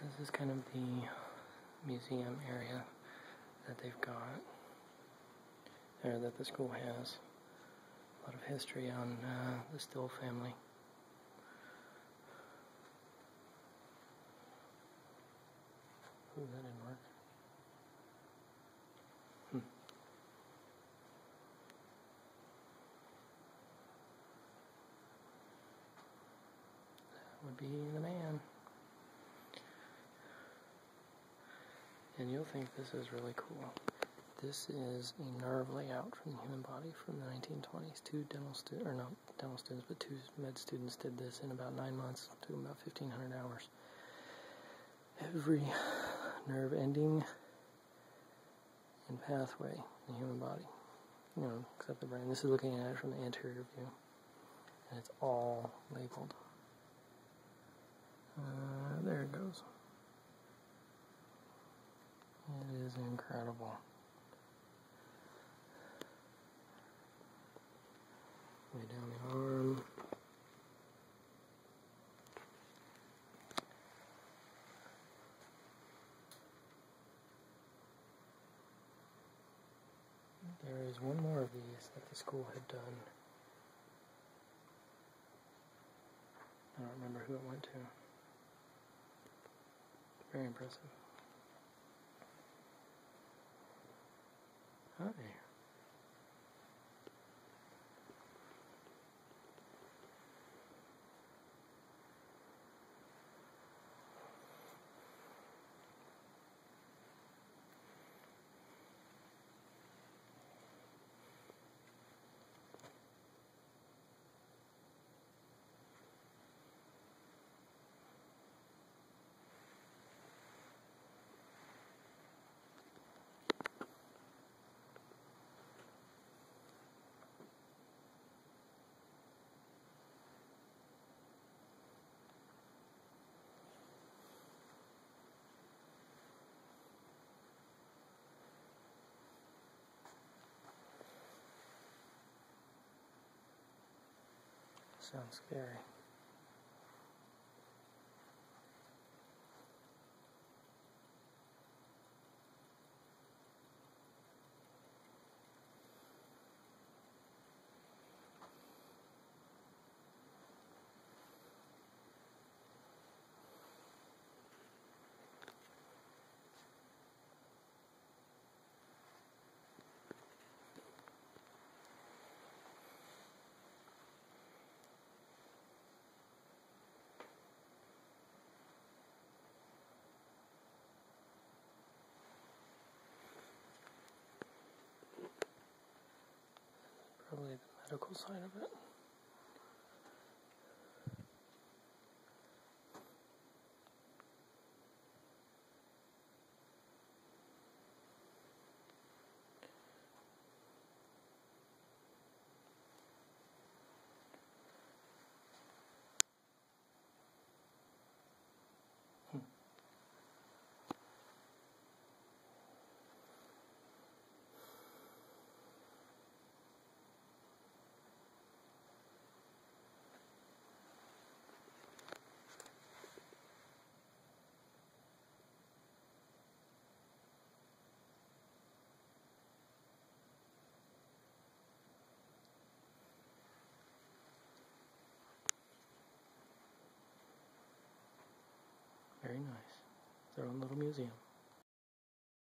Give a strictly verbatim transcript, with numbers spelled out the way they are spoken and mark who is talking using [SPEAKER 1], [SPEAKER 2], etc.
[SPEAKER 1] This is kind of the museum area that they've got, or that the school has. A lot of history on uh, the Still family. Ooh, that didn't work. Hmm. That would be the man. And you'll think this is really cool. This is a nerve layout from the human body from the nineteen twenties. Two dental students, or not dental students, but two med students did this in about nine months. It took them about fifteen hundred hours. Every nerve ending and pathway in the human body, you know, except the brain. This is looking at it from the anterior view, and it's all labeled. Uh, there it goes. It is incredible. Way down the arm. There is one more of these that the school had done. I don't remember who it went to. Very impressive. Hi. Sounds scary. Probably the medical side of it. Hmm. Very nice. Their own little museum.